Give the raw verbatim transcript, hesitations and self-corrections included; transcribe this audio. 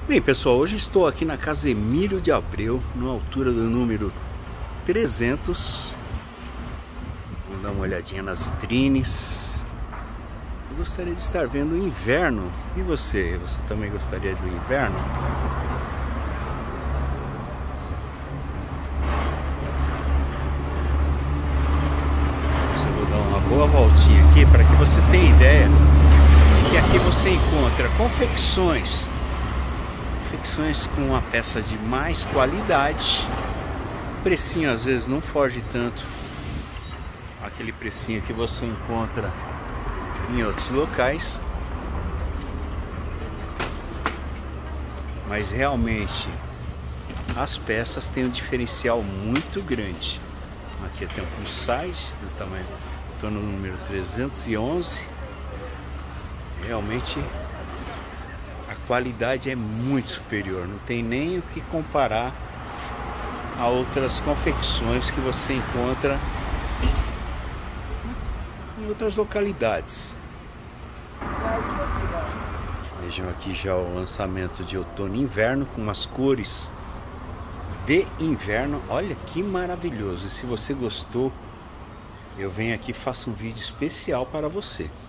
Bem, pessoal, hoje estou aqui na Casa Emílio de Abreu, na altura do número trezentos. Vamos dar uma olhadinha nas vitrines. Eu gostaria de estar vendo o inverno. E você? Você também gostaria do inverno? Eu vou dar uma boa voltinha aqui para que você tenha ideia que aqui você encontra confecções. Confecções com uma peça de mais qualidade. O precinho às vezes não foge tanto aquele precinho que você encontra em outros locais, mas realmente as peças têm um diferencial muito grande. Aqui tem um plus size do tamanho, estou no número trezentos e onze. Realmente a qualidade é muito superior, não tem nem o que comparar a outras confecções que você encontra em outras localidades. Vejam aqui já o lançamento de outono e inverno com umas cores de inverno. Olha que maravilhoso! E se você gostou, eu venho aqui e faço um vídeo especial para você.